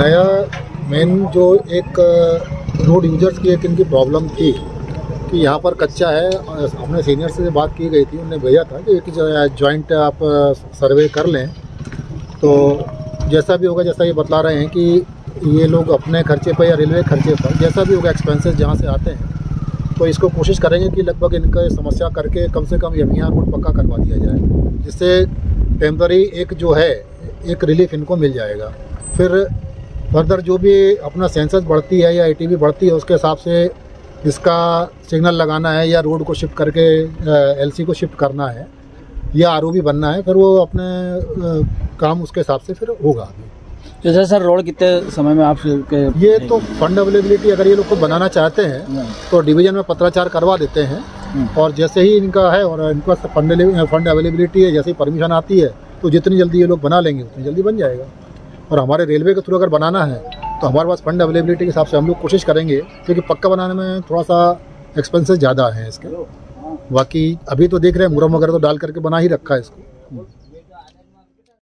नया मेन जो एक रोड यूजर्स की एक इनकी प्रॉब्लम थी कि यहाँ पर कच्चा है। अपने सीनियर से बात की गई थी, उन्होंने भेजा था कि एक जॉइंट आप सर्वे कर लें, तो जैसा भी होगा, जैसा ये बतला रहे हैं कि ये लोग अपने खर्चे पर या रेलवे खर्चे पर जैसा भी होगा एक्सपेंसेस जहाँ से आते हैं, तो इसको कोशिश करेंगे कि लगभग इनका समस्या करके कम से कम यहाँ रोड पक्का करवा दिया जाए, जिससे टेम्पररी एक जो है एक रिलीफ इनको मिल जाएगा। फिर फर्दर जो भी अपना सेंसस बढ़ती है या ATV बढ़ती है, उसके हिसाब से इसका सिग्नल लगाना है या रोड को शिफ्ट करके LC को शिफ्ट करना है या ROB बनना है, फिर वो अपने काम उसके हिसाब से फिर होगा। अभी जैसे सर रोड कितने समय में आप ये तो फंड अवेलेबिलिटी अगर ये लोग खुद बनाना चाहते हैं तो डिवीज़न में पत्राचार करवा देते हैं, और जैसे ही इनका है और इनका फंड अवेलेबिलिटी है, जैसे ही परमिशन आती है तो जितनी जल्दी ये लोग बना लेंगे उतनी जल्दी बन जाएगा। और हमारे रेलवे के थ्रू अगर बनाना है तो हमारे पास फंड अवेलेबिलिटी के हिसाब से हम लोग कोशिश करेंगे, क्योंकि पक्का बनाने में थोड़ा सा एक्सपेंसेस ज़्यादा हैं इसके। बाकी अभी तो देख रहे हैं मुरम वगैरह तो डाल करके बना ही रखा है इसको।